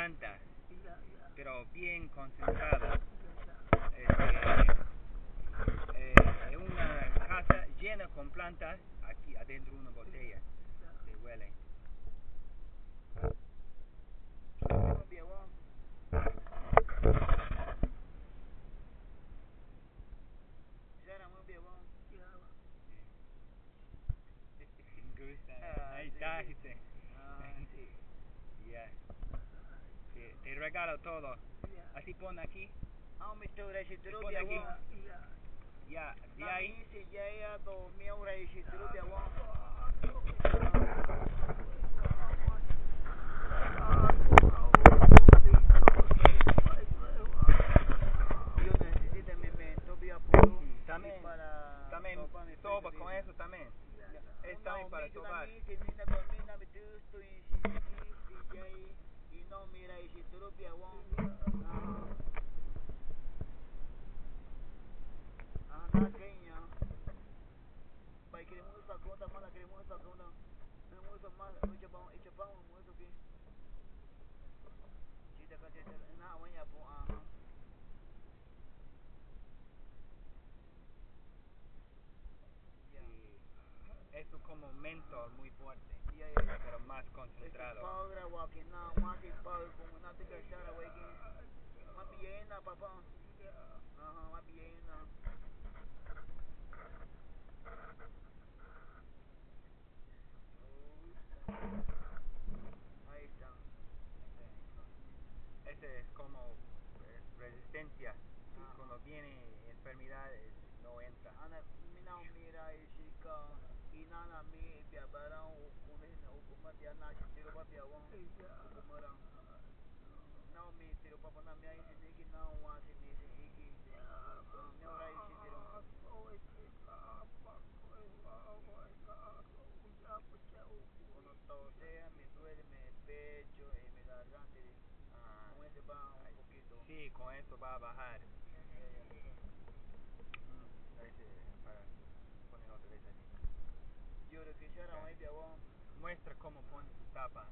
plantas, pero bien concentrado. Es una casa llena con plantas, aquí adentro una botella, se huele. Ahí está, dice. Yeah. Te regalo todo. Así pon aquí. Pon aquí. Ya, de ahí. También soba con eso también. Es también para sobar. Eso como mentor muy fuerte, pero más concentrado. Ese es como resistencia. Cuando viene enfermedades no entra. Sí, con eso va a bajar. Para poner otra vez así. Muestra cómo pone su tapa.